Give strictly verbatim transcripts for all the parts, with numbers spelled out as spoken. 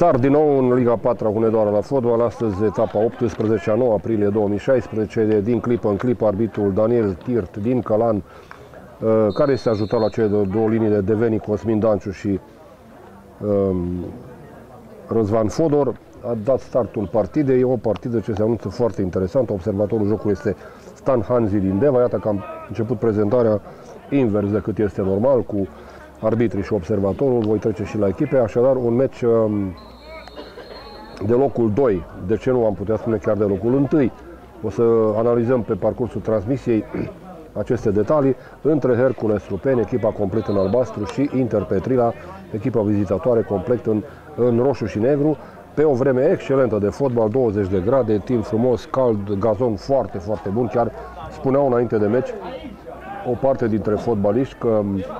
Start din nou în Liga patru Hunedoara la fotbal, astăzi etapa optsprezece, nouă aprilie două mii șaisprezece, din clipă în clipă arbitrul Daniel Tirt din Călan, care este ajutat la cele două linii de Deveni, Cosmin Danciu și um, Răzvan Fodor, a dat startul partidei. E o partidă ce se anunță foarte interesantă. Observatorul jocului este Stan Hanzi din Deva. Iată că am început prezentarea invers decât este normal, cu arbitrii și observatorul. Voi trece și la echipe. Așadar, un meci um, de locul doi. De ce nu am putea spune chiar de locul unu? O să analizăm pe parcursul transmisiei aceste detalii între Hercules Lupeni, echipa complet în albastru, și Inter Petrila, echipa vizitatoare complet în, în roșu și negru, pe o vreme excelentă de fotbal, douăzeci de grade, timp frumos, cald, gazon foarte, foarte bun. Chiar spuneau înainte de meci o parte dintre fotbaliști că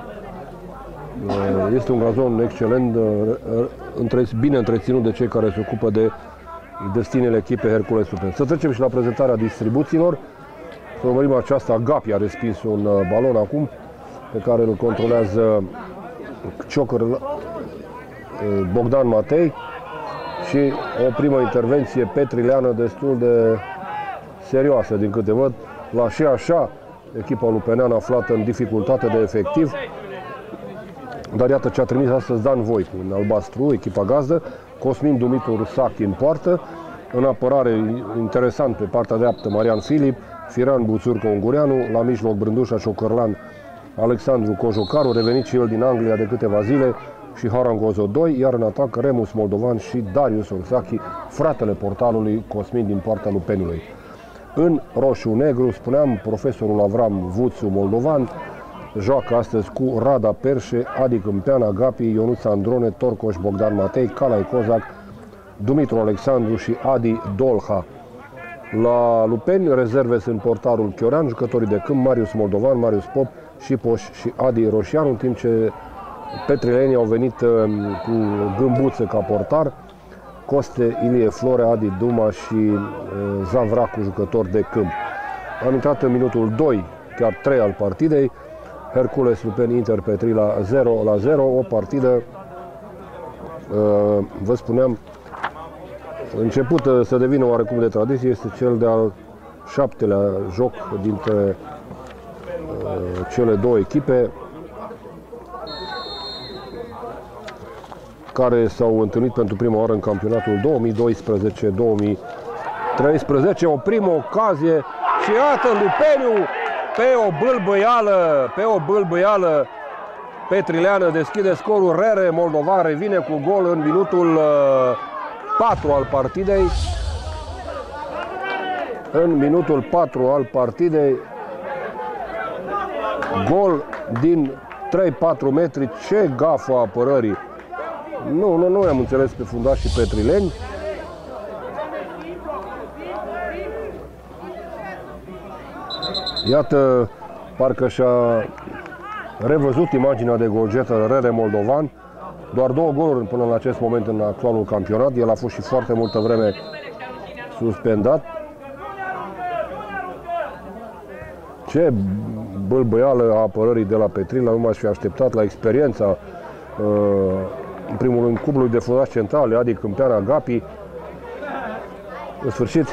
este un gazon excelent, bine întreținut de cei care se ocupă de destinele echipei Hercules Lupeni. Să trecem și la prezentarea distribuțiilor. Să urmărim aceasta. Gapi a respins un balon acum, pe care îl controlează Ciocăr Bogdan Matei, și o primă intervenție petrileană destul de serioasă, din câte văd. La și așa, echipa lupeneană aflată în dificultate de efectiv. Dar iată ce a trimis astăzi Dan Voicu în albastru, echipa gazdă. Cosmin Dumitru Rusachi în poartă. În apărare, interesant, pe partea dreaptă, Marian Filip, Firan Buțurcă Ungureanu, la mijloc Brândușa Ciocărlan, Alexandru Cojocaru, revenit și el din Anglia de câteva zile, și Harangozo doi, iar în atac Remus Moldovan și Darius Orsachi, fratele portalului Cosmin din partea Lupeniului. În roșu-negru, spuneam, profesorul Avram Vuțu Moldovan joacă astăzi cu Rada Perșe, Adi Câmpean, Agapi, Ionuț Androne, Torcoș Bogdan Matei, Calai Cozac, Dumitru Alexandru și Adi Dolha. La Lupeni, rezerve sunt portarul Chioran, jucătorii de câmp Marius Moldovan, Marius Pop, Șipoș și Adi Roșianu, în timp ce petrilenii au venit cu Gâmbuță ca portar, Coste, Ilie Florea, Adi Duma și Zavracu, jucător de câmp. Am intrat în minutul doi, chiar trei al partidei. Hercules Lupeni Inter Petrila zero la zero, o partidă, vă spuneam, începută să devină oarecum de tradiție. Este cel de-al șaptelea joc dintre cele două echipe care s-au întâlnit pentru prima oară în campionatul două mii doisprezece două mii treisprezece. O primă ocazie și iată Lupeniu pe o bâlbâială, pe o bâlbâială petrileană deschide scorul. Rere Moldovan revine cu gol în minutul patru al partidei. În minutul patru al partidei, gol din trei patru metri. Ce gafă a apărării! Nu, nu, nu am înțeles pe fundașii petrileni. Iată, parcă și-a revăzut imaginea de golgetă Rere Moldovan. Doar două goluri până în acest moment în actualul campionat. El a fost și foarte multă vreme suspendat. Ce bâlbâială a apărării de la Petrila, nu m-aș fi așteptat la experiența în primul rând cuplului de fundași centrale, Adi Câmpean, Agapi. În sfârșit,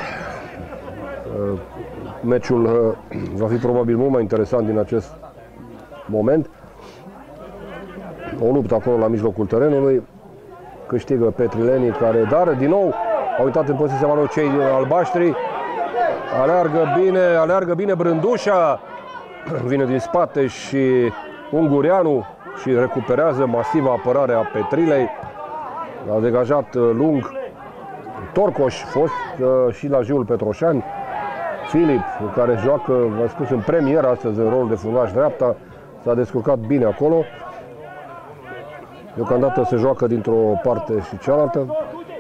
meciul va fi probabil mult mai interesant din acest moment. O luptă acolo la mijlocul terenului, câștigă petrilenii, care, dar din nou au uitat în poziția valor cei albaștri. Aleargă bine, aleargă bine Brândușa, vine din spate și Ungureanu și recuperează masiva apărare a Petrilei. A degajat lung Torcoș, fost și la Jiul Petroșani. Filip, care joacă, v-am spus, în premieră astăzi în rol de fundaș dreapta, s-a descurcat bine acolo. Deocamdată se joacă dintr-o parte și cealaltă.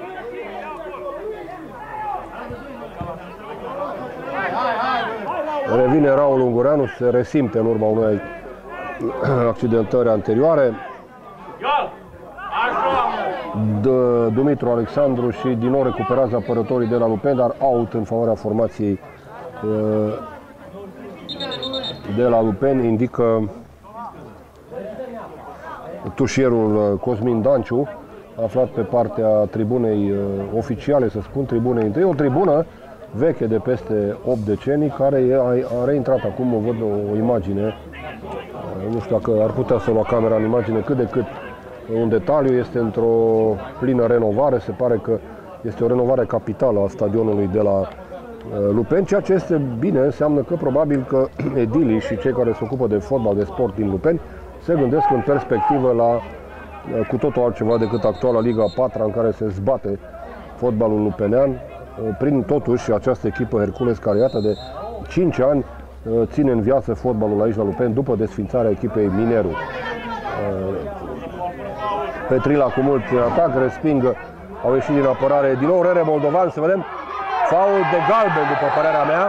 Revine Raul Ungureanu, se resimte în urma unei accidentări anterioare. Dumitru Alexandru și din nou recuperează apărătorii de la Lupeni, dar out în favoarea formației de la Lupeni, indică tușierul Cosmin Danciu. aflat pe partea tribunei oficiale, să spun, tribunei întâi, o tribună veche de peste opt decenii, care a reintrat acum, o văd o imagine, nu știu dacă ar putea să lua camera în imagine cât de cât un detaliu, este într-o plină renovare, se pare că este o renovare capitală a stadionului de la Lupeni, ceea ce este bine, înseamnă că probabil că edilii și cei care se ocupă de fotbal, de sport din Lupeni, se gândesc în perspectivă la cu totul altceva decât actuala Liga a patra, în care se zbate fotbalul lupenean, prin totuși această echipă Hercules, care iată de cinci ani ține în viață fotbalul aici la Lupeni, după desfințarea echipei Mineru. Petrila cu mult atac, respingă, au ieșit din apărare, din nou Rere Moldovan, să vedem, faul de galben, după părerea mea.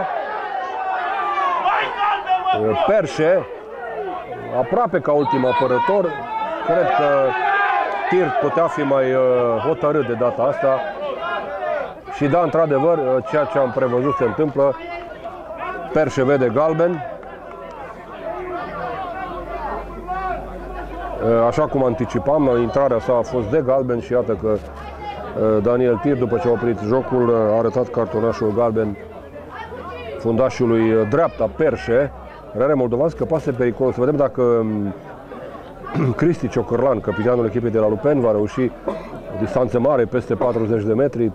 Perșe, aproape ca ultim apărător, cred că Tirt putea fi mai hotărât de data asta. Și da, într-adevăr, ceea ce am prevăzut se întâmplă. Perșe vede galben. Așa cum anticipam, intrarea sa a fost de galben și iată că Daniel Tirt, după ce a oprit jocul, a arătat cartonașul galben fundașului dreapta Perșe. Rere Moldovan scăpase periculos. Să vedem dacă Cristi Ciocârlan, capitanul echipei de la Lupeni, va reuși o distanță mare, peste patruzeci de metri.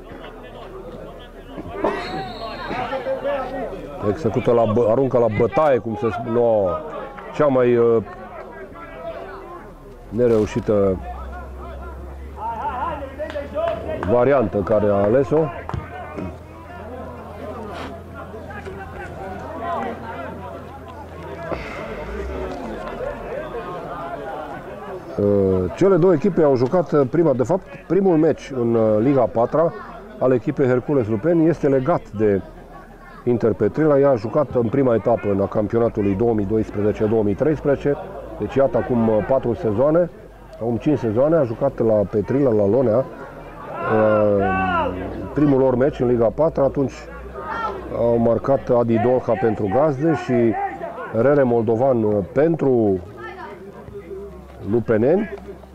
Execută la, aruncă la bătaie, cum se spune, no, cea mai uh, nereușită variantă care a ales-o. Cele două echipe au jucat prima, de fapt, primul meci în Liga a patra al echipei Hercules Lupeni este legat de Inter Petrila. Ea a jucat în prima etapă în campionatului două mii doisprezece două mii treisprezece, deci iată acum patru sezoane, acum cinci sezoane, a jucat la Petrila, la Lonea, primul lor meci în Liga a patra, atunci au marcat Adi Dolha pentru gazde și Rere Moldovan pentru lupeneni.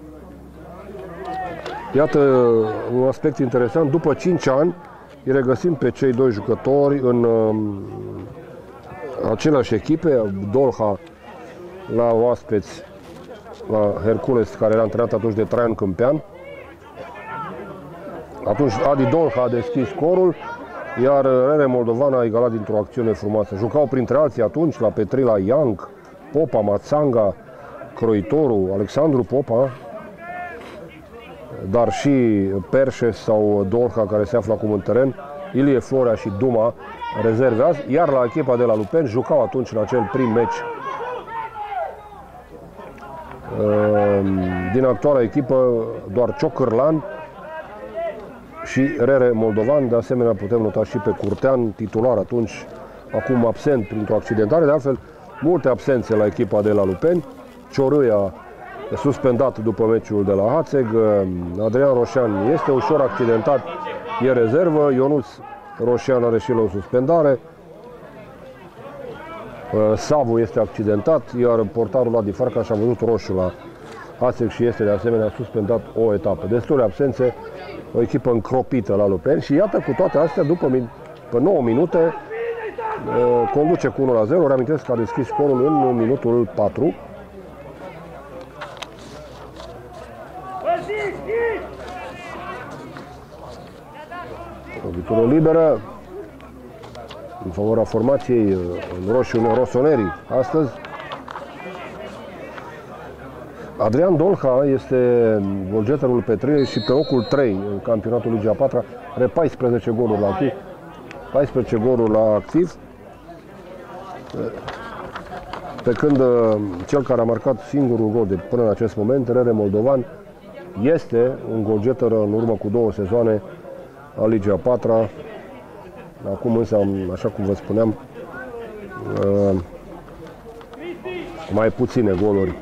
Iată un aspect interesant, după cinci ani îi regăsim pe cei doi jucători în uh, aceleași echipe, Dolha la oaspeți la Hercules, care era antrenat atunci de Traian Câmpean. Atunci Adi Dolha a deschis scorul, iar Rere Moldovan a egalat dintr-o acțiune frumoasă. Jucau printre alții atunci la Petrila Young, Popa, Mațanga, Croitoru, Alexandru Popa, dar și Perșe sau Dolha, care se află acum în teren, Ilie Florea și Duma, rezerve azi, iar la echipa de la Lupeni jucau atunci în acel prim meci din actuala echipă doar Ciocârlan și Rere Moldovan. De asemenea putem nota și pe Curtean, titular atunci, acum absent printr-o accidentare, de altfel multe absențe la echipa de la Lupeni. Ciorâia suspendat după meciul de la Hațeg, Adrian Roșan este ușor accidentat, e rezervă, Ionuț Roșan are și la o suspendare, Savu este accidentat, iar portarul Adi Farcaș a văzut roșu la Hațeg și este de asemenea suspendat o etapă. Destule absențe, o echipă încropită la Lupeni și iată, cu toate astea, după pe nouă minute, conduce cu unu la zero, reamintesc că a deschis scorul în minutul patru. Lovitură liberă în favoarea formației în roșu rosonerii astăzi. Adrian Dolha este golgeterul Petrilei și pe locul trei în campionatul Ligii a patra, are paisprezece goluri la activ. paisprezece goluri la activ. Pe când cel care a marcat singurul gol de până în acest moment, Rere Moldovan, este un golgeter în urmă cu două sezoane a Ligii a patra. Acum însă, așa cum vă spuneam, mai puține goluri.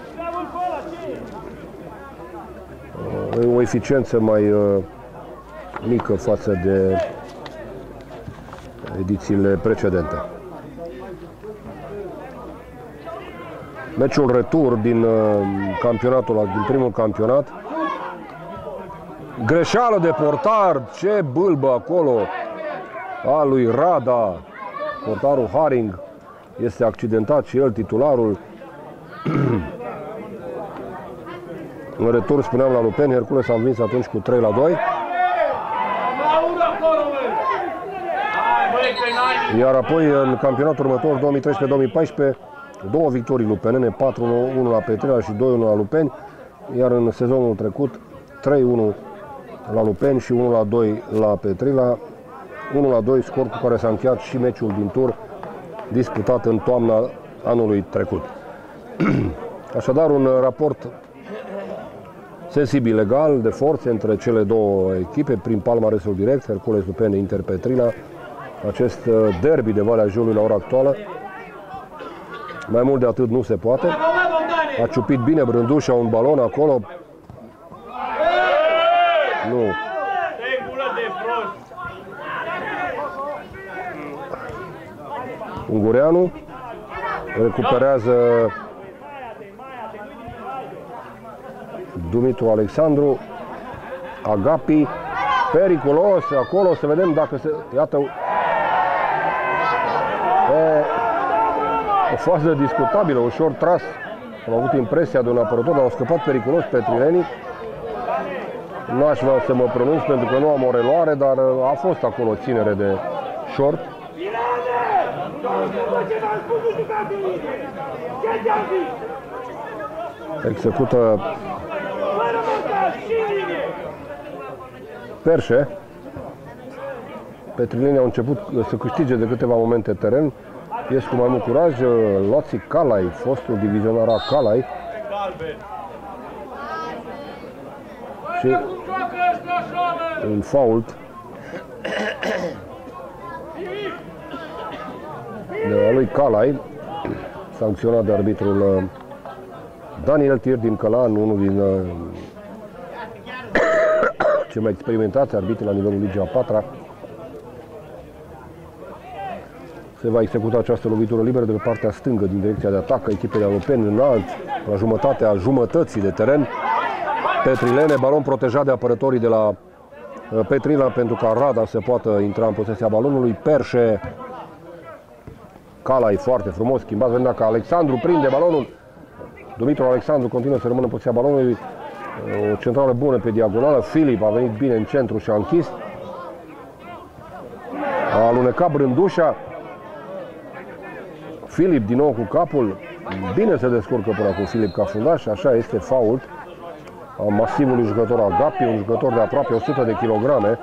O eficiență mai mică față de edițiile precedente. Meciul retur din campionatul, din primul campionat, Greșeală de portar, ce bâlbă acolo a lui Rada. Portarul Haring este accidentat și el, titularul. În retur, spuneam, la Lupeni, Hercules a învins atunci cu trei la doi. Iar apoi, în campionatul următor, două mii treisprezece două mii paisprezece, două victorii lupenene, patru unu la Petrila și doi unu la Lupeni. Iar în sezonul trecut, trei unu la Lupeni și unu la doi la Petrila. unu la doi, scor cu care s-a încheiat și meciul din tur, disputat în toamna anului trecut. Așadar, un raport sensibil legal de forțe între cele două echipe, prin palmaresul direct, Hercules Lupeni, Inter Petrila. Acest derby de Valea Jiului la ora actuală. Mai mult de atât nu se poate. A ciupit bine Brândușa un balon acolo. Nu. Ungureanu recuperează Dumitru Alexandru. Agapi, periculos acolo, să vedem dacă se... Iată, e o fază discutabilă, ușor tras. Am avut impresia de un apărător, dar au scăpat periculos petrilenii. Nu aș vrea să mă pronunț pentru că nu am o reluare, dar a fost acolo ținere de short. Execută Perșe. Petrilenii au început să câștige de câteva momente teren. Ies cu mai mult curaj. Loții Calai, fostul divizionar a Calai. Și un fault de lui Calai, sancționat de arbitrul Daniel Tir din Călan, unul din cei mai experimentați arbitri la nivelul Ligii a patra. Se va executa această lovitură liberă de pe partea stângă din direcția de atac a echipei de Lupeni, înalt, la jumătatea jumătății de teren. Petrilene, balon protejat de apărătorii de la Petrila pentru ca Rada să poată intra în posesia balonului. Perșe, Calai foarte frumos schimbat, vedem dacă Alexandru prinde balonul. Dumitru Alexandru continuă să rămână în posesia balonului. O centrală bună pe diagonală. Filip a venit bine în centru și a închis. A alunecat Brândușa. Filip din nou cu capul. Bine se descurcă până acum Filip ca fundaș. Așa este fault a masivului jucător Agapi, un jucător de aproape o sută de kilograme.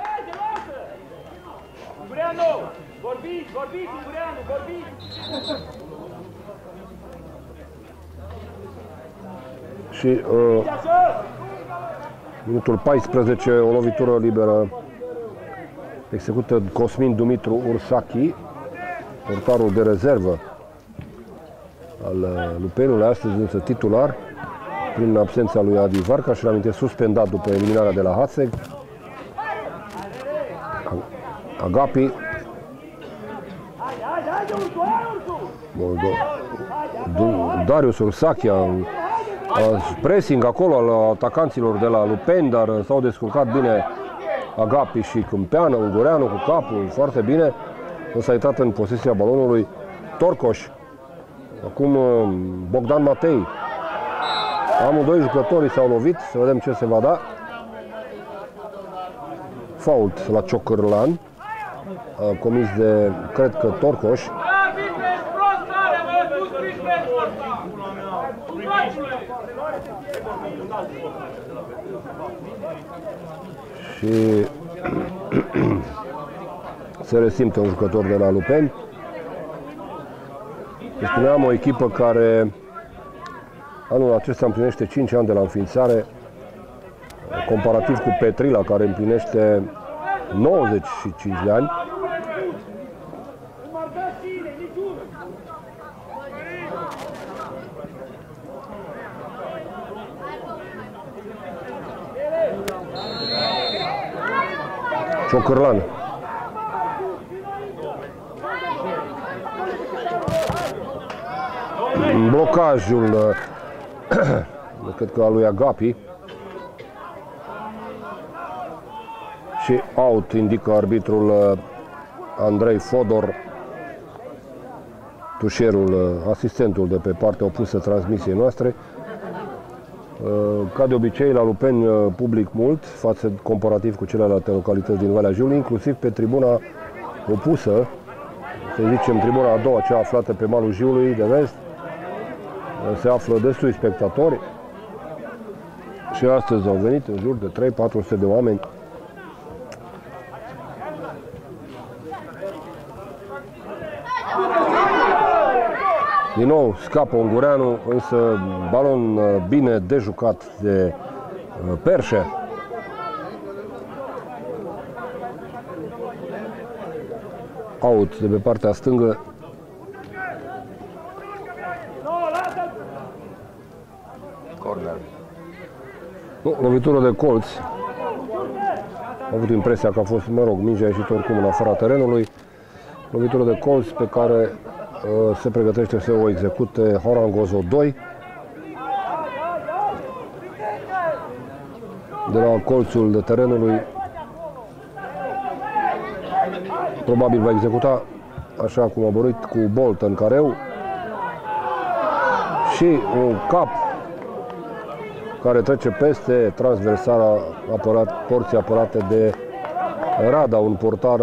Și uh, minutul paisprezece, o lovitură liberă execută Cosmin Dumitru Ursachi, portarul de rezervă al Lupenului, astăzi însă titular, prin absența lui Adi Varca și l-am suspendat după eliminarea de la Hațeg. Agapi. Darius Ursachi a pressing acolo al atacanților de la Lupeni, dar s-au descurcat bine Agapi și Câmpeană, Ungureanu cu capul, foarte bine. Însă a intrat în posesia balonului Torcoș. Acum Bogdan Matei. Amândoi jucătorii s-au lovit, să vedem ce se va da. Fault la Ciocârlan, comis de, cred că, Torcoș. Și se resimte un jucător de la Lupeni. Spuneam, o echipă care anul acesta împlinește cinci ani de la înființare, comparativ cu Petrila, care împlinește nouăzeci și cinci de ani. Ciocârlan. Blocajul, cred că al lui Agapi. Și out indică arbitrul Andrei Fodor, tușierul, asistentul de pe partea opusă transmisiei noastre. Ca de obicei, la Lupeni public mult, față comparativ cu celelalte localități din Valea Jiului, inclusiv pe tribuna opusă, să zicem tribuna a doua, cea aflată pe malul Jiului de vest, se află destui spectatori și astăzi au venit în jur de trei patru sute de oameni. Din nou scapă Ungureanu, însă balon bine dejucat de Perșe. Out de pe partea stângă. Corner. Nu, lovitură de colț. Am avut impresia că a fost, mă rog, mingea a ieșit oricum în afara terenului. Lovitură de colț pe care uh, se pregătește să o execute Horangozo doi. De la colțul de terenului probabil va executa, așa cum a băruit, cu Bolt în careu. Și un cap care trece peste transversala apărat, porții apărate de Rada, un portar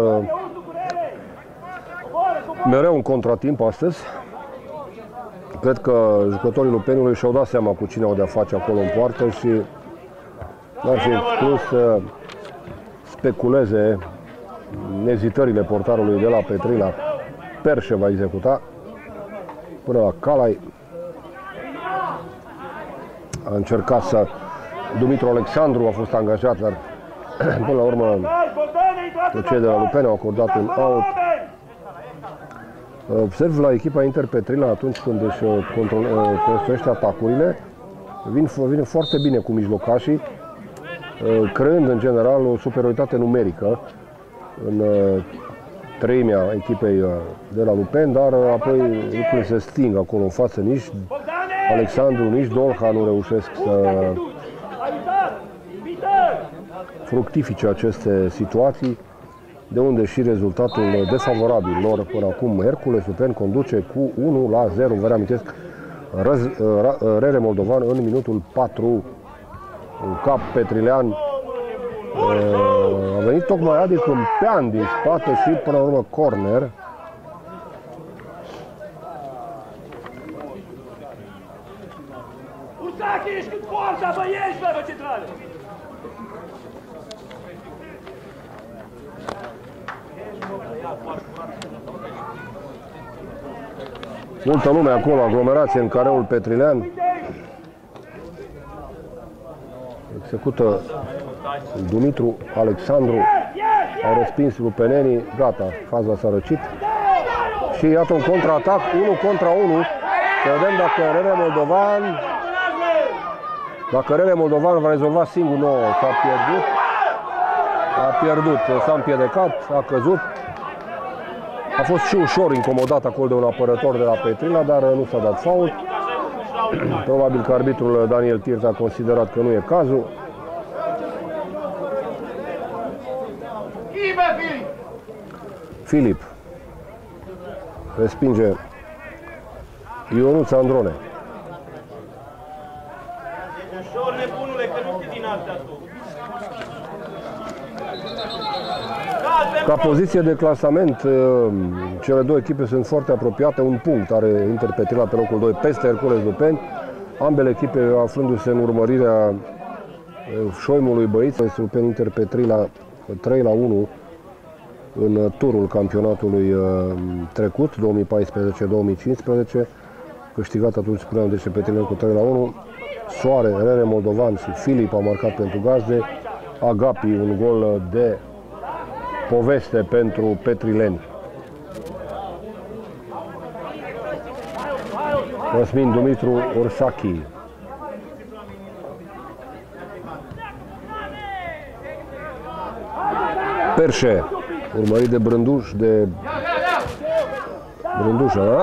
mereu în contratimp astăzi. Cred că jucătorii Lupeniului și-au dat seama cu cine au de-a face acolo în poartă și n-ar fi exclus să speculeze nezitările portarului de la Petrila. Perșe va executa până la Calai. A încercat să... Dumitru Alexandru a fost angajat, dar până la urmă cei de la Lupeni au acordat un out. Observ la echipa Inter Petrila atunci când își construiește atacurile, vin, vine foarte bine cu mijlocașii, creând în general o superioritate numerică în treimea echipei de la Lupeni, dar apoi lucrurile se sting acolo în față. Nici Alexandru, nici Dolha nu reușesc să fructifice aceste situații, de unde și rezultatul defavorabil lor până acum. Hercules Lupeni conduce cu unu la zero. Vă reamintesc, Rere Moldovan în minutul patru, un cap petrilean. A venit tocmai Adi Câmpean din spate și până la urmă corner. Ursache, ești cât forța, bă, ieși, bă, bă, centrale! Multă lume acolo, aglomerație în careul petrilean. Execută Dumitru Alexandru. Au respins lupenenii. Gata, faza s-a răcit. Și iată un contraatac, unu contra unu. Să vedem dacă Rere Moldovan Dacă Rere Moldovan va rezolva singur. Nu, s-a pierdut. A pierdut, s-a împiedicat, a căzut. A fost și ușor incomodat acolo de un apărător de la Petrila, dar nu s-a dat fault. Probabil că arbitrul Daniel Tirt a considerat că nu e cazul. Filip respinge Ionuț Androne. Ușor, nebunule, că nu știi din astea tu. Ca poziție de clasament, cele două echipe sunt foarte apropiate, un punct are Inter Petrila pe locul doi peste Hercules Lupeni, ambele echipe aflându-se în urmărirea șoimului Băiță. Este Lupeni Inter Petrila trei la unu în turul campionatului trecut, două mii paisprezece două mii cincisprezece, câștigat atunci, spuneam, de Petrila cu trei la unu. Soare, Rere Moldovan și Filip au marcat pentru gazde, Agapi un gol de poveste pentru petrileni. Cosmin Dumitru Ursachi. Perșe, urmărit de Brânduș, de Brândușa, da?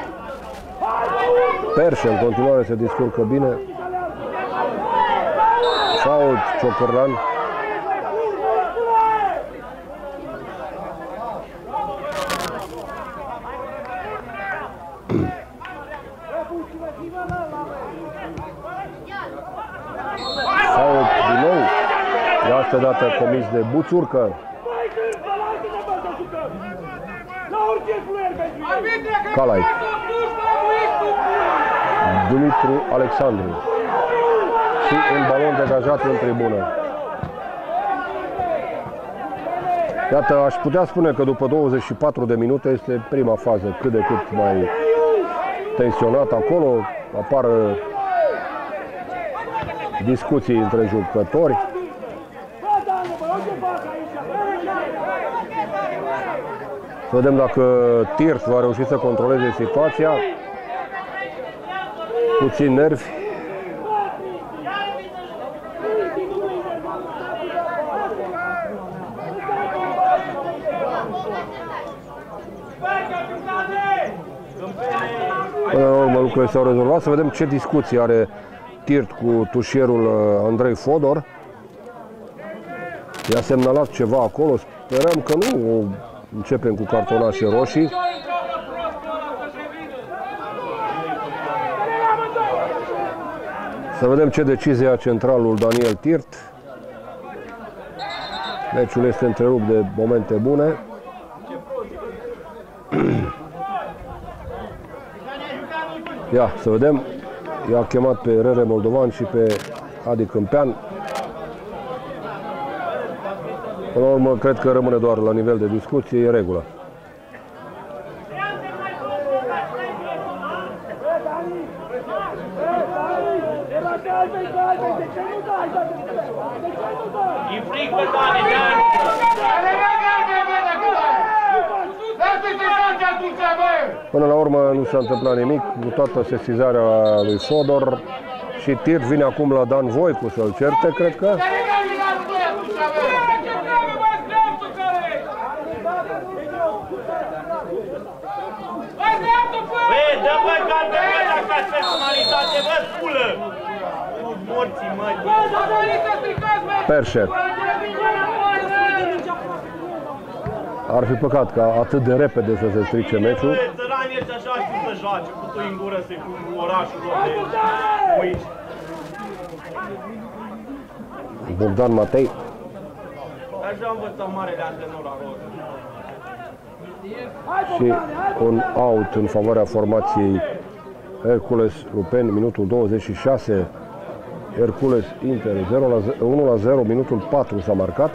Perșe în continuare se descurcă bine. Fault, Ciocărlan. Fault din nou. De asta dată comis de Buțurcă. Calai. Dumitru Alexandru. Și un balon degajat în tribună. Iată, aș putea spune că după douăzeci și patru de minute este prima fază cât de cât mai tensionată. Acolo apar discuții între jucători. Să vedem dacă Tirt va reuși să controleze situația. Puțin nervi. Până la urmă lucrurile s-au rezolvat. Să vedem ce discuții are Tirt cu tușierul Andrei Fodor. I-a semnalat ceva acolo. Sperăm că nu începem cu cartonașe roșii. Să vedem ce decizie a centralul Daniel Tirt. Meciul este întrerupt de momente bune. Ia, să vedem. I-a chemat pe Rere Moldovan și pe Adi Câmpean. Până la urmă, cred că rămâne doar la nivel de discuție, e regulă. Până la urmă nu s-a întâmplat nimic, cu toată sesizarea lui Fodor și Tirt vine acum la Dan Voicu să-l certe, cred că. Băi, dă bă, galbe, bă, dacă ați personalitate, bă, spulă! Morții, mă! Perșer. Ar fi păcat ca atât de repede să se strice meciul. Țăranii ăștia așa știu să joace, cu tu în gură să-i cu orașul lor de aici. Bogdan Matei. Așa am învățat mare de antrenor la lor. Și un out în favoarea formației Hercules Lupeni, minutul douăzeci și șase. Hercules Inter unu la zero, minutul patru s-a marcat.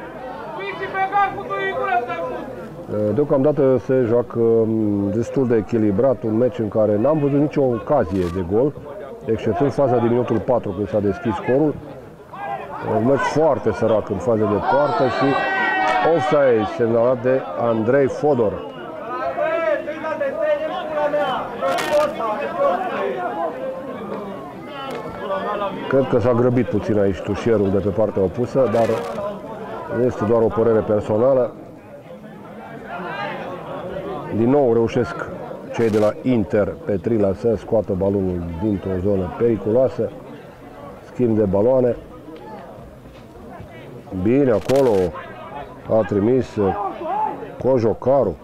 Deocamdată se joacă destul de echilibrat, un meci în care n-am văzut nicio ocazie de gol, exceptând faza din minutul patru când s-a deschis scorul. Un meci foarte sărac în faza de poartă și offside semnalat de Andrei Fodor. Cred că s-a grăbit puțin aici tușierul de pe partea opusă, dar este doar o părere personală. Din nou reușesc cei de la Inter Petrila să scoată balonul dintr-o zonă periculoasă. Schimb de baloane. Bine, acolo a trimis Cojocaru.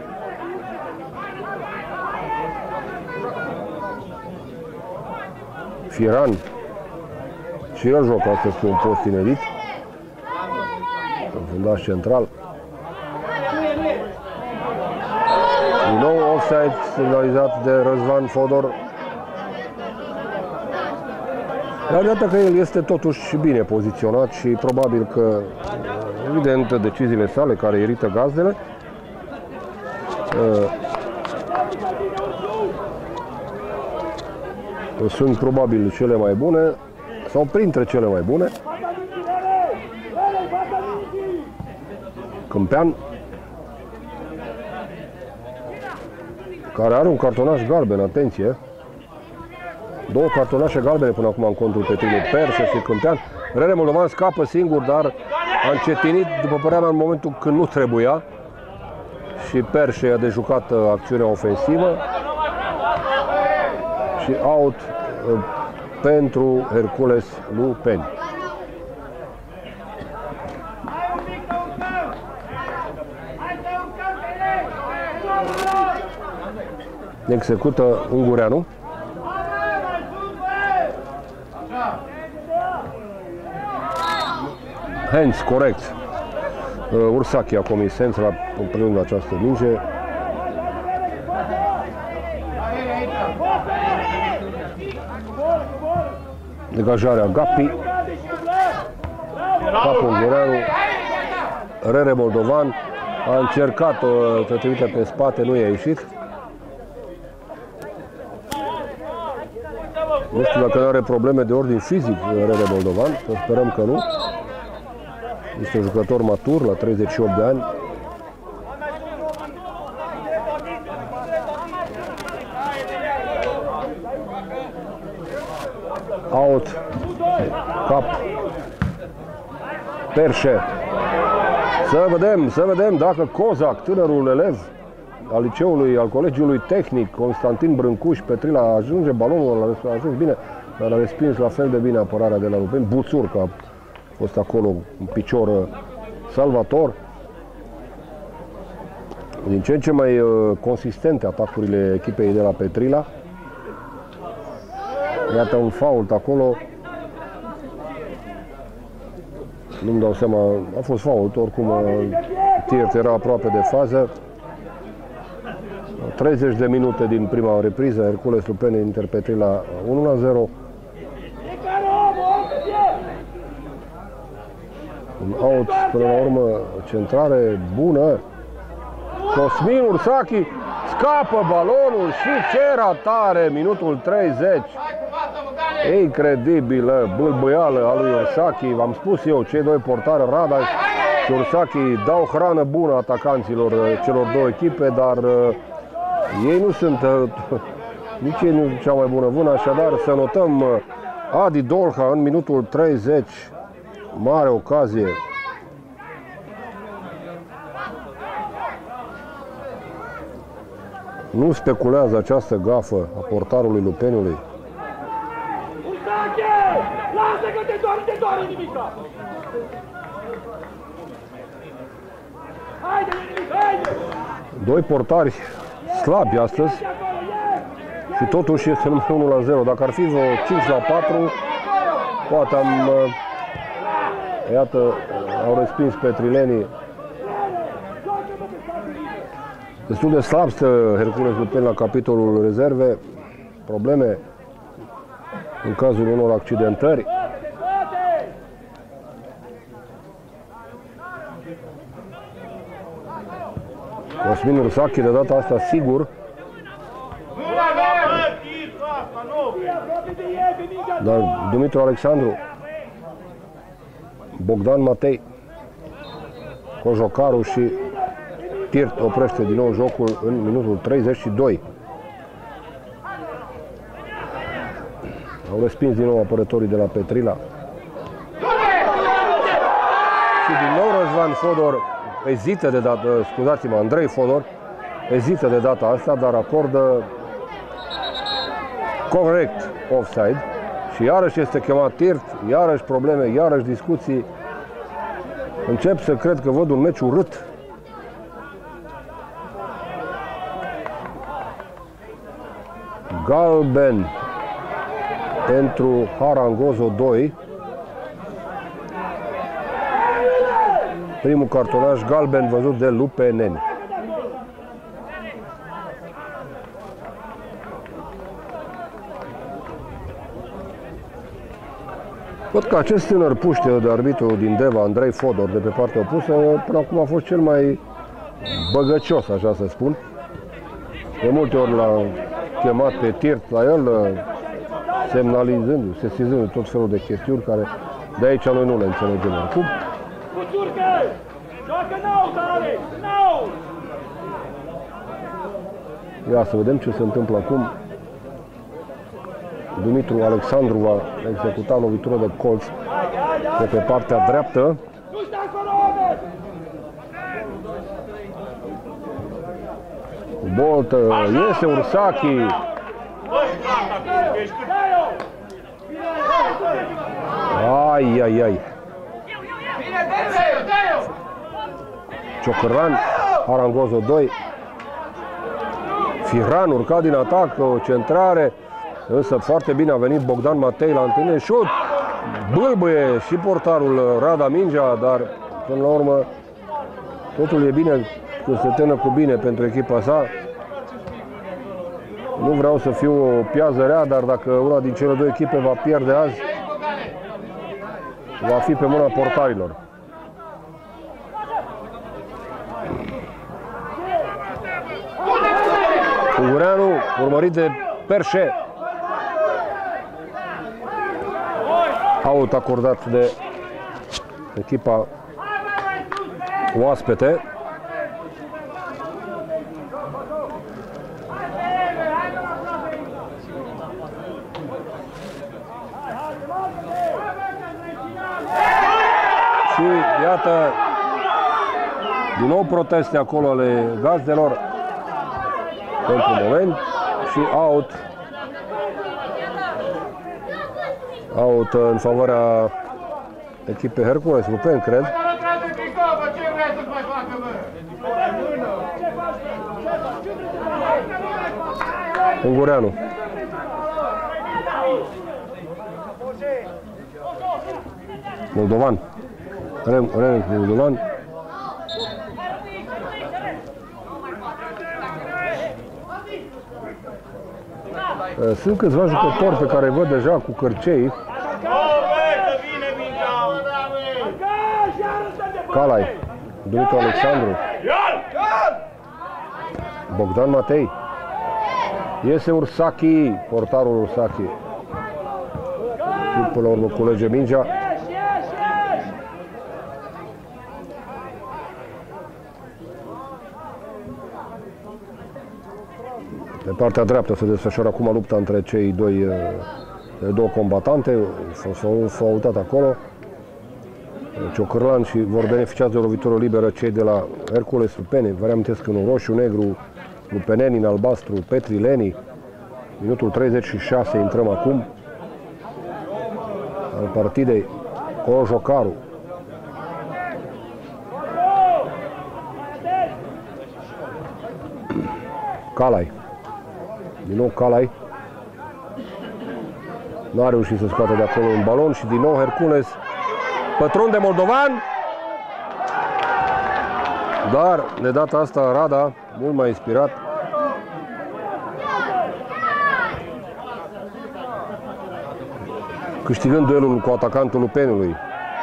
Firan. Și el jocă astăzi cu un post inedit. Fundaș central. Din nou offside semnalizat de Răzvan Fodor. Dar iată că el este totuși bine poziționat și probabil că, evident, deciziile sale care irită gazdele uh, sunt probabil cele mai bune sau printre cele mai bune. Câmpean, care are un cartonaș galben, atenție. Două cartonașe galbene până acum în contul Petrinei, Perșe și Câmpean. Rere Moldovan scapă singur, dar a încetinit, după părerea mea, în momentul când nu trebuia. Și Perșe a de jucat acțiunea ofensivă. Și out pentru Hercules Lupeni. Execută Ungureanu. Hands, corect. Ursachi a comis hands la prelungă această minge. Degajarea Gapi. Capul Ungureanu. Rere Moldovan. A încercat o trătivită pe spate, nu i-a ieșit. Nu știu dacă nu are probleme de ordin fizic Rere Moldovan, să sperăm că nu. Este un jucător matur, la treizeci și opt de ani. Out. Cap. Perșe. Să vedem, să vedem dacă Cozac, tânărul elev al liceului, al colegiului tehnic, Constantin Brâncuș, Petrila, ajunge balonul, a ajuns bine, dar a respins la fel de bine apărarea de la Lupeni. Buțur, că a fost acolo un picior salvator. Din ce în ce mai uh, consistente atacurile echipei de la Petrila. Iată un fault acolo. Nu-mi dau seama, a fost fault, oricum Tiert era aproape de fază. treizeci de minute din prima repriză, Hercules Lupeni Inter Petrila unu la zero. Un out până la urmă, centrare bună. Cosmin Ursachi scapă balonul și ce ratare, minutul treizeci. Incredibilă bâlbâială a lui Ursachi. V-am spus eu, cei doi portari, Radaș și Ursachi, dau hrană bună atacanților celor două echipe, dar uh, ei nu sunt, uh, nici ei nu cea mai bună vână, așadar să notăm uh, Adi Dolha în minutul treizeci, mare ocazie. Nu speculează această gafă a portarului Lupeniului. Lasă că te doare, te doare nimica! Haide, nimic, haide! Doi portari slabi astăzi și totuși este numai unu la zero. Dacă ar fi vreo cinci la patru, poate am... Iată, au respins petrilenii. Destul de slab stă Hercules Lupeni la capitolul rezerve. Probleme în cazul unor accidentări. Cosmin Ursachi de data asta sigur. Dar Dumitru Alexandru, Bogdan Matei, Cojocaru și Tiert oprește din nou jocul în minutul treizeci și doi. Au respins din nou apărătorii de la Petrila. Și din nou Răzvan Fodor ezită de data, scuzați-mă, Andrei Fodor ezită de data asta, dar acordă corect offside. Și iarăși este chemat Tiert, iarăși probleme, iarăși discuții. Încep să cred că văd un meci urât. Galben pentru Harangozo doi. Primul cartonaș galben văzut de lupeneni. Văd că acest tânăr puște de arbitru din Deva, Andrei Fodor, de pe partea opusă, până acum a fost cel mai băgăcios, așa să spun. De multe ori l-a chemat pe Tiert la el, semnalizând, sesizând tot felul de chestiuni care de aici noi nu le înțelegem acum. Ia să vedem ce se întâmplă acum. Dumitru Alexandru va executa lovitură de colț de pe partea dreaptă. Boltă, iese Ursachi. Ai, ai, ai. Ciocârlan, Harangozo doi. Firan urca din atac, o centrare, însă foarte bine a venit Bogdan Matei la întâlnire, șut, bâlbâie și portarul Rada mingea, dar până la urmă totul e bine când se termină cu bine pentru echipa sa. Nu vreau să fiu o piază rea, dar dacă una din cele două echipe va pierde azi, va fi pe mâna portarilor. Ungureanu, urmărit de Perșe. Out acordat de echipa oaspete. Și iată, din nou proteste acolo ale gazdelor pentru moment și out. Out în favoarea echipei Hercules Lupeni, cred. Ungureanu. Moldovan. Rem, Rem, Moldovan. Sunt câțiva jucători pe care îi văd deja cu cărcei. Calai, Dumitru Alexandru, Bogdan Matei. Iese Ursachi, portarul Ursachi. Și până la urmă culege mingea. De partea dreaptă se desfășoară acum lupta între cei doi, două combatante. S-au faultat acolo. Ciocârlan și vor beneficia de o lovitură liberă cei de la Hercules Lupeni. Vă reamintesc în roșu, negru, Lupeneni, în albastru, Petri Leni. Minutul treizeci și șase intrăm acum al partidei. Cojocaru. Calai. Din nou Calai. Nu a reușit să scoată de acolo un balon și din nou Hercules. Pătron de moldovan. Dar de data asta Rada, mult mai inspirat. Câștigând duelul cu atacantul Lupenului.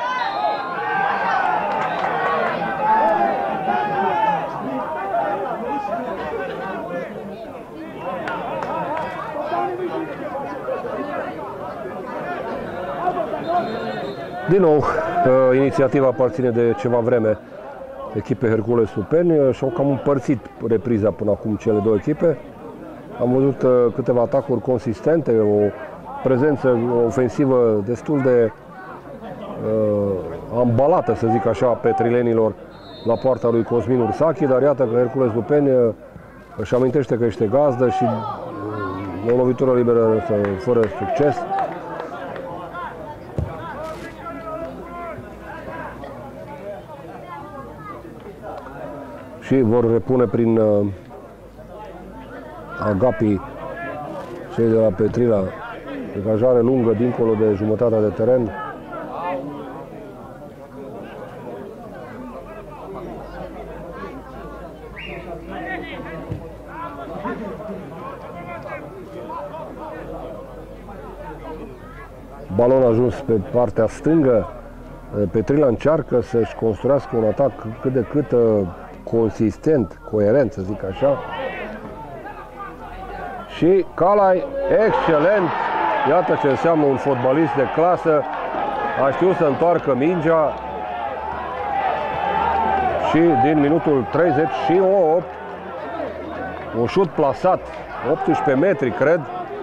Din nou, inițiativa aparține de ceva vreme echipei Hercules Lupeni și au cam împărțit repriza până acum cele două echipe. Am văzut câteva atacuri consistente, o prezență ofensivă destul de uh, ambalată, să zic așa, a petrilenilor la poarta lui Cosmin Ursachi, dar iată că Hercules Lupeni își amintește că este gazdă și uh, o lovitură liberă fără succes. Și vor repune prin uh, agapii cei de la Petrila. Degajare lungă dincolo de jumătatea de teren. Balon a ajuns pe partea stângă. Petrila încearcă să-și construiască un atac cât de cât uh, consistent, coerent, să zic așa. Și Calai, excelent! Iată ce înseamnă un fotbalist de clasă. A știut să întoarcă mingea. Și din minutul treizeci și opt, un șut plasat, optsprezece metri, cred.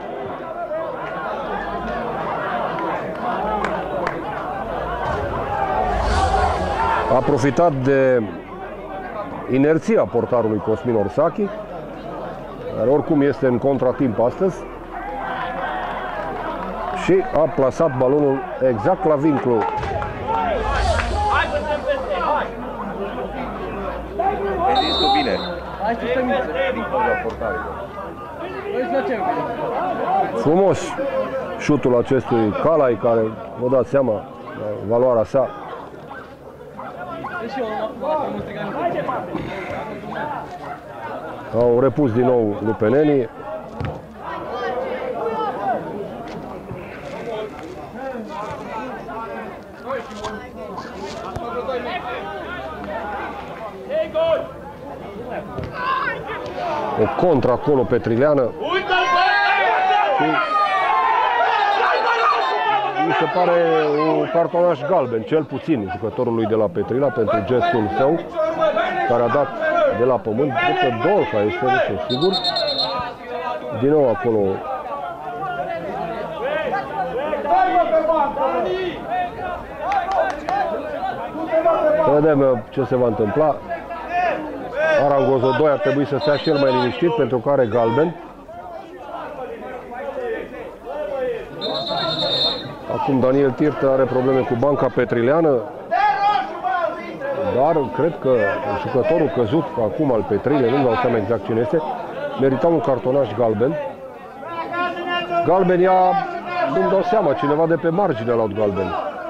A profitat de inerția portarului Cosmin Ursachi, care oricum este în contratimp astăzi, și a plasat balonul exact la vinclu. Există bine. Frumos șutul acestui Calai, care vă dați seama valoarea sa. Au repus din nou lupenenii. O contra acolo Petrileană. Mi se pare un cartonaș galben, cel puțin, jucătorului de la Petrila pentru gestul său, care a dat de la pământ, după Dolca este, nu știu, sigur. Din nou acolo. Vedem ce se va întâmpla. Arangozo doi ar trebui să stea și el mai liniștit pentru că are galben. Acum Daniel Tirtă are probleme cu banca Petrileană, dar cred că jucătorul căzut acum al Petrilei, nu-mi dau seama exact cine este, merita un cartonaș galben. Galben ia, nu-mi dau seama, cineva de pe margine l-a luat galben.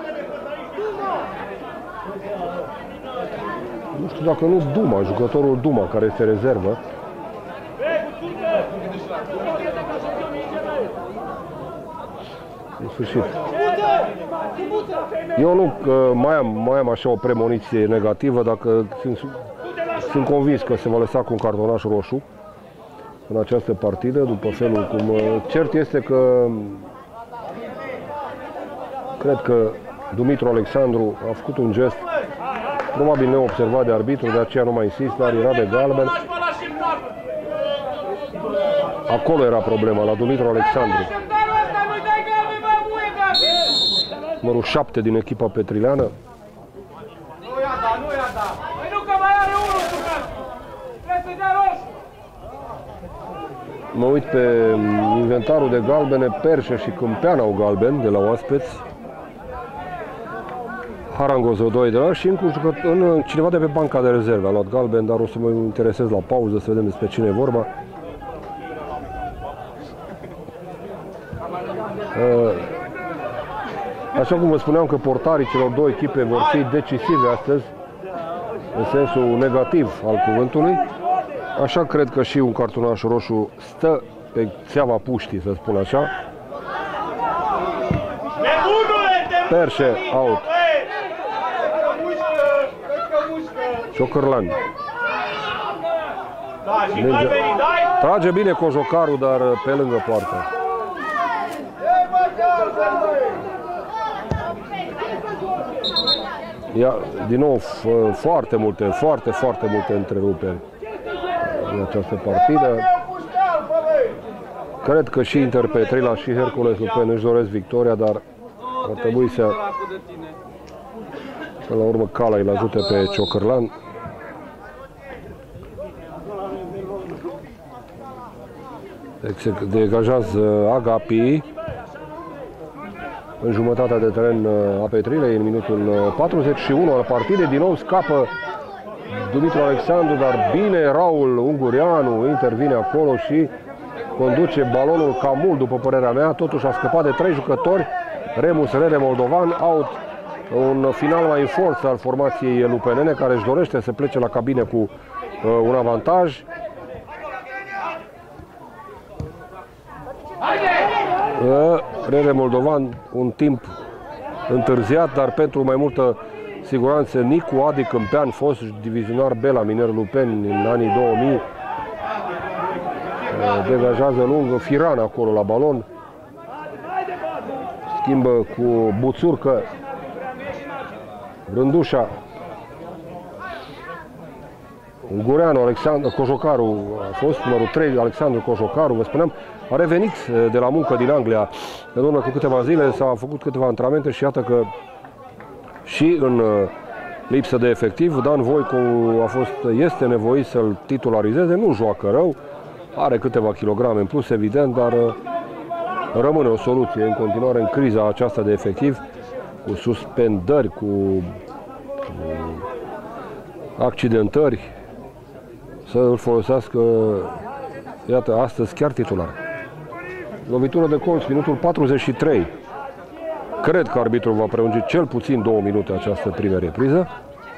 Nu știu dacă nu Duma, jucătorul Duma, care este rezervă. În sfârșit. Eu nu mai am, mai am așa o premoniție negativă, dacă sunt, sunt convins că se va lăsa cu un cartonaș roșu în această partidă, după felul cum... Cert este că cred că Dumitru Alexandru a făcut un gest probabil neobservat de arbitru, de aceea nu mai insist, dar era de galben. Acolo era problema, la Dumitru Alexandru. Numărul șapte din echipa petrileană. Mă uit pe inventarul de galbene, Perșe și Câmpean au galben de la oaspeți. Harangozo doi de la și încă în, cineva de pe banca de rezerve a luat galben, dar o să mă interesez la pauză să vedem despre cine e vorba. Așa cum vă spuneam că portarii celor două echipe vor fi decisive astăzi, în sensul negativ al cuvântului, așa cred că și un cartonaș roșu stă pe țeava puștii, să spun așa. Perșe, out. Ciocărlan. Trage bine cojocarul, dar pe lângă poartă. Ia, din nou, foarte multe, foarte, foarte multe întreruperi în această partidă. Cred că și Inter Petrila și Hercules Lupen își doresc victoria, dar ar trebui să, până la urmă, Cala îl ajute pe Ciocărlan. Degajează Agapi în jumătatea de teren a Petrilei, în minutul patruzeci și unu al partidei. Din nou scapă Dumitru Alexandru, dar bine Raul Ungureanu intervine acolo și conduce balonul cam mult, după părerea mea. Totuși a scăpat de trei jucători. Remus Rere Moldovan, out. Un final mai în forță al formației lupenene, care își dorește să plece la cabine cu uh, un avantaj. Uh, Rere Moldovan, un timp întârziat, dar pentru mai multă siguranță, Nicu Adi Câmpean, fost divizionar B la Miner Lupeni în anii două mii. Uh, degajează lungă, Firan acolo la balon. Schimbă cu Buțurcă. Rândușa. Ungureanu, Alexandru Cojocaru a fost numărul trei, Alexandru Cojocaru, vă spuneam, a revenit de la muncă din Anglia în urmă cu câteva zile, s-a făcut câteva antrenamente și iată că și în lipsă de efectiv, Dan Voicu a fost, este nevoit să-l titularizeze, nu joacă rău, are câteva kilograme în plus, evident, dar rămâne o soluție în continuare în criza aceasta de efectiv, cu suspendări, cu accidentări să îl folosească, iată, astăzi chiar titular. Lovitură de colț, minutul patruzeci și trei. Cred că arbitrul va prelungi cel puțin două minute această primă repriză.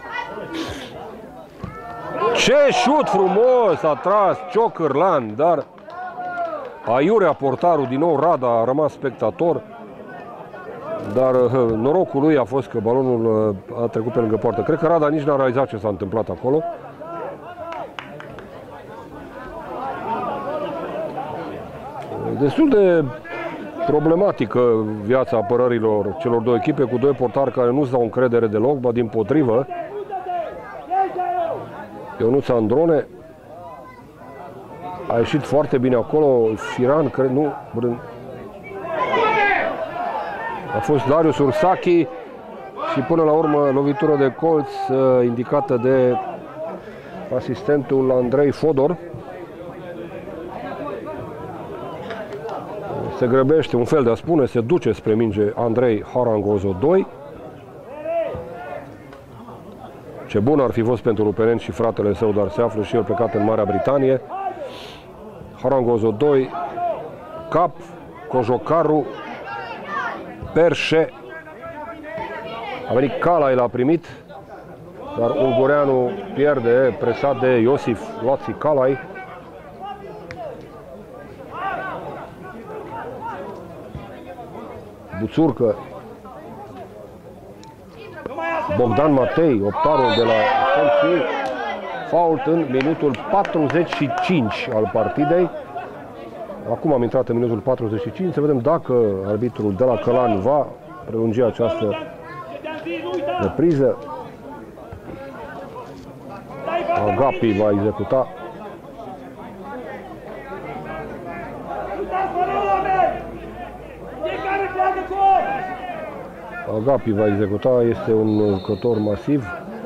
Ce șut frumos a tras Ciocârlan, dar aiurea portarul, din nou Rada a rămas spectator. Dar norocul lui a fost că balonul a trecut pe lângă poartă. Cred că Rada nici n-a realizat ce s-a întâmplat acolo. Destul de problematică viața apărărilor celor două echipe, cu doi portari care nu-ți dau încredere deloc, ba dimpotrivă. Ionuț Androne a ieșit foarte bine acolo. Firan, cred, nu, a fost Darius Ursachi și până la urmă lovitură de colț indicată de asistentul Andrei Fodor. Se grăbește, un fel de a spune, se duce spre minge Andrei Harangozo doi. Ce bun ar fi fost pentru Rupeneni și fratele său, dar se află și el plecat în Marea Britanie. Harangozo doi, Cap, Cojocaru, Perșe. A venit Calai, l-a primit, dar Ungureanu pierde, presat de Iosif Loații Calai. Buțurcă, Bogdan Matei, optarul de la Colții, fault în minutul patruzeci și cinci al partidei. Acum am intrat în minutul patruzeci și cinci, să vedem dacă arbitrul de la Călani va prelungi această repriză. Agapi va executa. Agapi va executa, este un jucător masiv.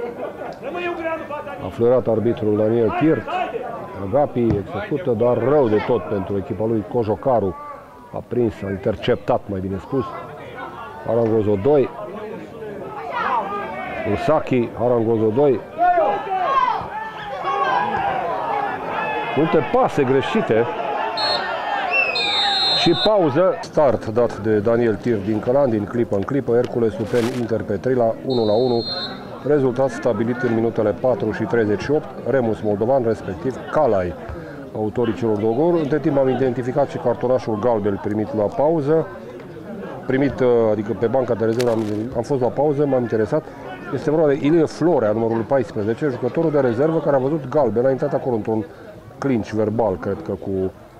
A fluierat arbitrul Daniel Tirt. Agapi execută, dar rău de tot pentru echipa lui. Cojocaru a prins, a interceptat, mai bine spus. Harangozo doi. Ursachi, Harangozo doi. Multe pase greșite. Și pauză. Start dat de Daniel Tir din Călan, din clipă în clipă. Hercules Supeni Inter Petrila unu la unu. Rezultat stabilit în minutele patru și treizeci și opt. Remus Moldovan, respectiv Calai, autorii celor două goluri. Între timp am identificat și cartonașul galben primit la pauză. Primit, adică pe banca de rezervă, am, am fost la pauză, m-am interesat. Este vorba de Ilie Florea, numărul paisprezece, jucătorul de rezervă care a văzut galben. A intrat acolo într-un clinch verbal, cred că cu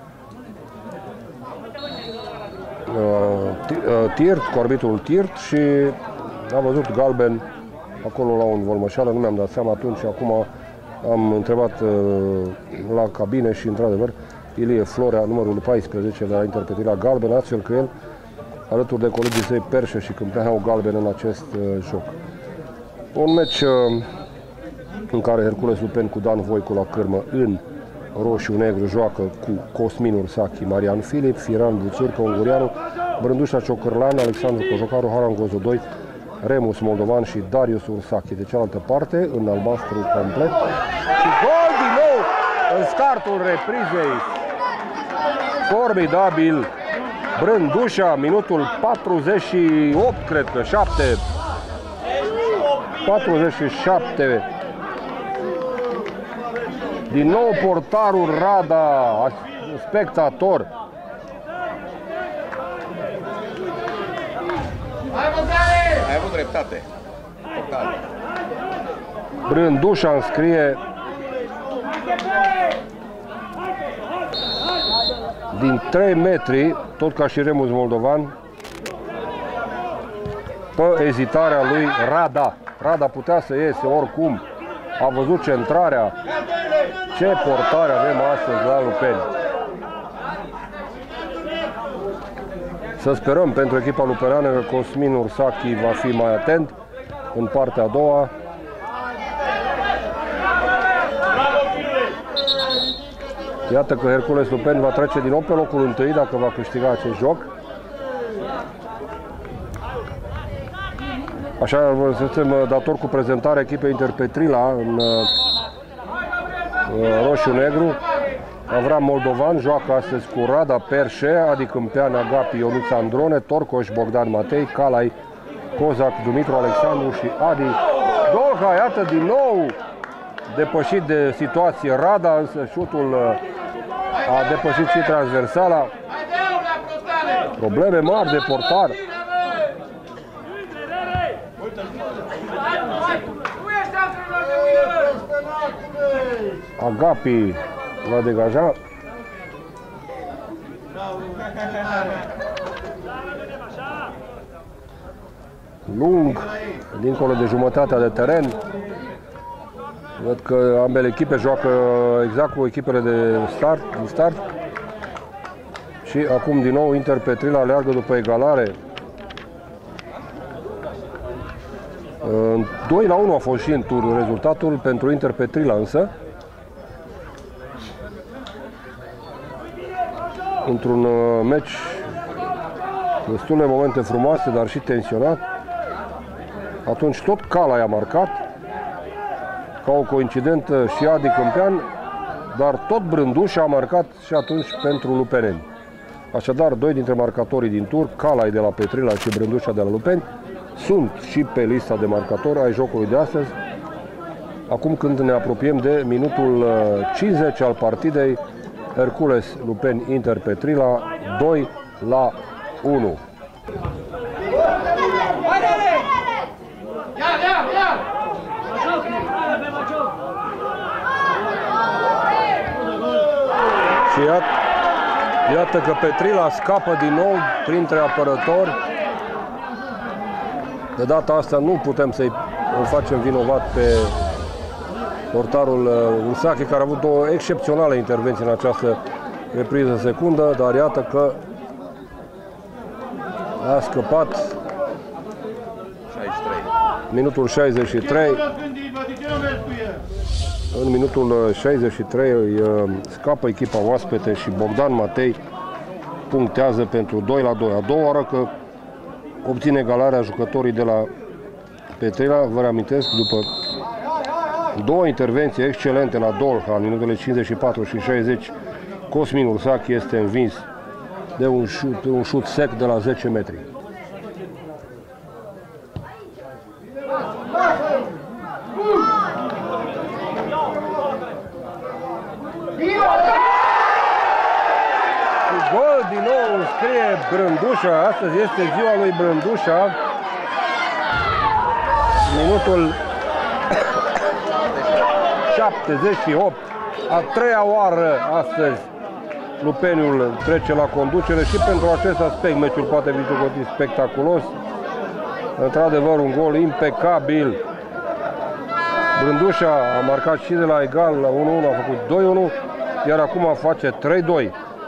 uh, Tirt, cu arbitrul Tirt, și a văzut galben acolo la un Volmășeală, nu mi-am dat seama atunci. Acum am întrebat uh, la cabine și, într-adevăr, Ilie Florea, numărul paisprezece, de la Inter Petrila, galben, astfel că el, alături de colegii săi Perșe și Câmpeanu, galben în acest uh, joc. Un meci uh, în care Hercules Supeni cu Dan Voicu la cârmă în roșu-negru joacă cu Cosmin Ursachi, Marian Filip, Firan Buțurcă, Ungureanu, Brândușa Ciocârlan, Alexandru Cojocaru, Harangozo doi, Remus Moldovan și Darius Ursachi. De cealaltă parte, în albastru complet. Și gol din nou în startul reprizei. Formidabil. Brândușa, minutul patruzeci și opt, cred că, șapte. patruzeci și șapte. Din nou portarul Rada, spectator. Ai avut dreptate. Total. Brândușa înscrie din trei metri, tot ca și Remus Moldovan, pe ezitarea lui Rada. Rada putea să iese oricum, a văzut centrarea. Ce portare avem astăzi la Lupeni. Să sperăm pentru echipa lupeneană că Cosmin Ursachi va fi mai atent în partea a doua. Iată că Hercules Supeni va trece din nou pe locul întâi dacă va câștiga acest joc. Așa suntem dator cu prezentarea echipei Inter Petrila în, roșu-negru. Avram Moldovan joacă astăzi cu Rada Perșe, Adi Câmpean, Agapi, Ionuț Androne, Torcoș, Bogdan Matei, Calai, Cozac, Dumitru Alexandru și Adi Dolha. Iată din nou depășit de situație Rada, însă șutul a depășit și transversala. Probleme mari de portar. Agapi va degaja. Lung, dincolo de jumătatea de teren. Văd că ambele echipe joacă exact cu echipele de start, din start. Și acum din nou Inter Petrila aleargă după egalare. doi la unu a fost și în tur rezultatul pentru Inter Petrila, însă într-un meci destul de momente frumoase, dar și tensionat. Atunci tot Calai a marcat, ca o coincidentă și Adi Câmpean, dar tot Brândușa a marcat și atunci pentru lupeneni. Așadar, doi dintre marcatorii din tur, Calai de la Petrila și Brândușa de la Lupeni, sunt și pe lista de marcatori ai jocului de astăzi. Acum când ne apropiem de minutul cincizeci al partidei, Hercules Lupeni Inter Petrila doi la unu. Și iată, iată că Petrila scapă din nou printre apărători. De data asta nu putem să-i facem vinovat pe portarul Ursache, care a avut două excepționale intervenții în această repriză secundă, dar iată că a scăpat. șaizeci și trei. Minutul șaizeci și trei. În minutul șaizeci și trei scapă echipa oaspete și Bogdan Matei punctează pentru doi la doi. A doua oară că obține egalarea jucătorii de la Petrila. Vă reamintesc, după două intervenții excelente la Dolha, în minutele cincizeci și patru și șaizeci, Cosmin Ursache este învins de un șut, un șut sec de la zece metri. Gol din nou scrie Brândușa. Astăzi este ziua lui Brândușa. Minutul șaptezeci și opt. A treia oară astăzi Lupeniul trece la conducere și pentru acest aspect meciul poate fi socotit spectaculos. Într-adevăr, un gol impecabil. Brândușa a marcat și de la egal la unu unu, a făcut doi unu, iar acum face trei doi.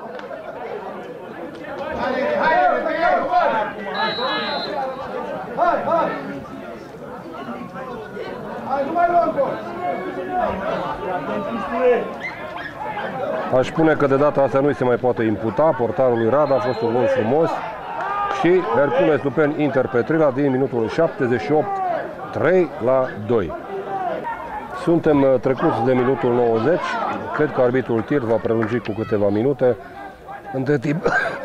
Aș spune că de data asta nu se mai poate imputa portarului Rada, a fost un gol frumos. Și Hercules Lupeni Inter Petrila din minutul șaptezeci și opt, trei la doi. Suntem trecuți de minutul nouăzeci, cred că arbitrul tir va prelungi cu câteva minute. Între timp,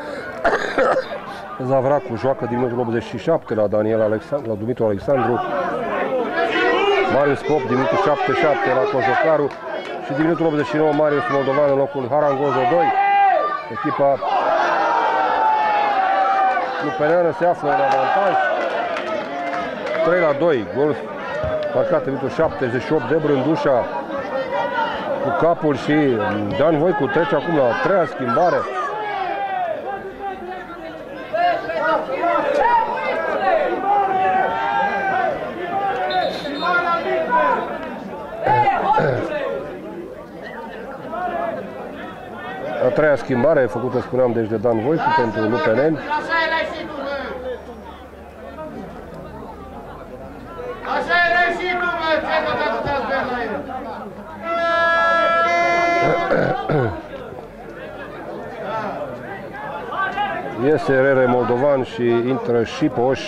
Zavracu joacă din minutul optzeci și șapte la Daniel Alexandru, la Dumitru Alexandru. Marius Pop din minutul șaptezeci și șapte la Cojocaru. Și din minutul optzeci și nouă Marius Moldovan în locul Harangozo doi. Echipa lupeneană se află în avantaj. trei la doi. Gol marcat în minutul șaptezeci și opt de Brândușa cu capul și Dan Voicu trece acum la a treia schimbare. A treia schimbare făcută, spuneam, deci de Dan Voicu pentru lupeneni. Iese Rere Moldovan și intră Șipoș.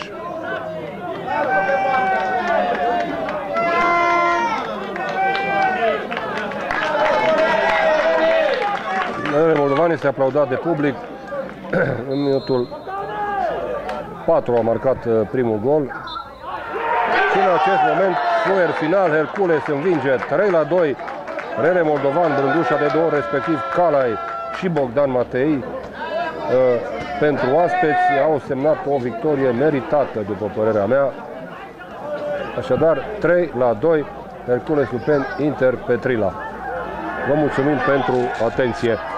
Moldovan este aplaudat de public. În minutul patru a marcat primul gol. Și în acest moment, fluier final, Hercules învinge trei la doi. Rene Moldovan, Brândușa de două, respectiv Calai și Bogdan Matei. Pentru oaspeți au semnat o victorie meritată, după părerea mea. Așadar, trei la doi, Hercules Lupeni, Inter Petrila. Vă mulțumim pentru atenție!